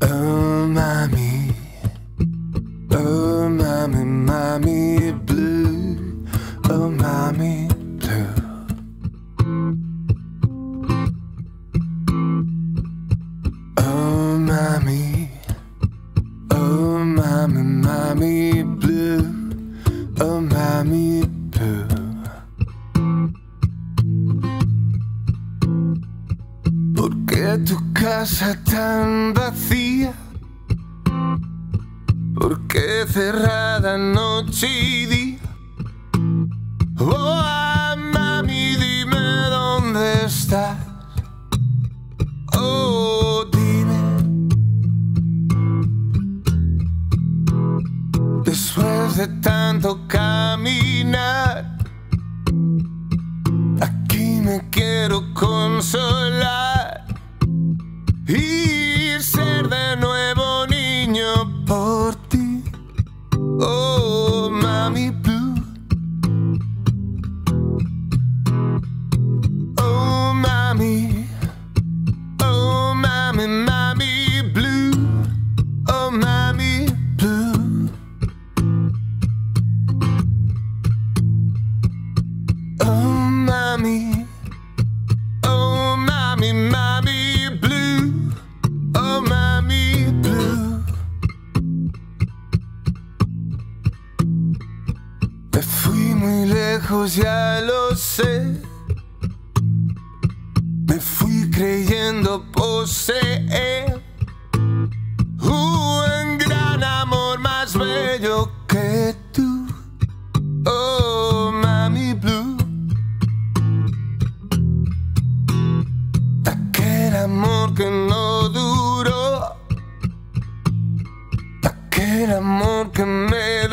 Oh, mommy. Oh, mommy, mommy blue. Oh, mommy blue. Oh, mommy. Oh, mommy, mommy blue. Oh, mommy blue. ¿Por qué tu casa tan vacía? ¿Por qué cerrada noche y día? Oh, mami, dime dónde estás. Oh, dime. Después de tanto caminar, aquí me quiero consolar y ser de nuevo niño por ti. Oh, mami blue. Oh, mami. Oh, mami, mami blue. Oh, mami blue. Oh, mami. Oh, mami, mami blue. Oh, mami blue. Me fui muy lejos, ya lo sé. Me fui creyendo poseer un gran amor más bello que tú. Oh, mami blue. Aquel amor que no duró, aquel amor que me